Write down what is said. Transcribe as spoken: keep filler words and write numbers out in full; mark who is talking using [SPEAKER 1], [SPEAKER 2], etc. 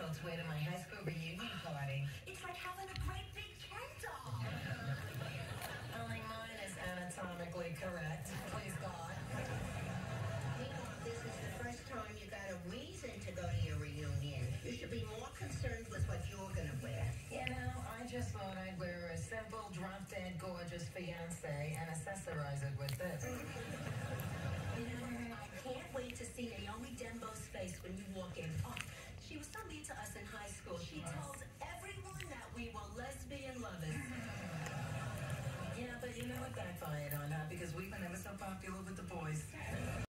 [SPEAKER 1] folks wear to my high school reunion party.
[SPEAKER 2] It's like having a great big Ken doll.
[SPEAKER 1] Only mine is anatomically correct. Please God.
[SPEAKER 2] Meanwhile, this is the first time you got a reason to go to your reunion. You should be more concerned with what you're going to wear.
[SPEAKER 1] You know, I just thought I'd wear a simple, drop-dead gorgeous fiancé and accessorize it with this.
[SPEAKER 2] You know, I can't wait to see Naomi Dembo's face when you walk in. Oh, she was so mean to us in high school. She told everyone that we were lesbian lovers.
[SPEAKER 1] Yeah, but you know what backfired on her because we were never so popular with the boys.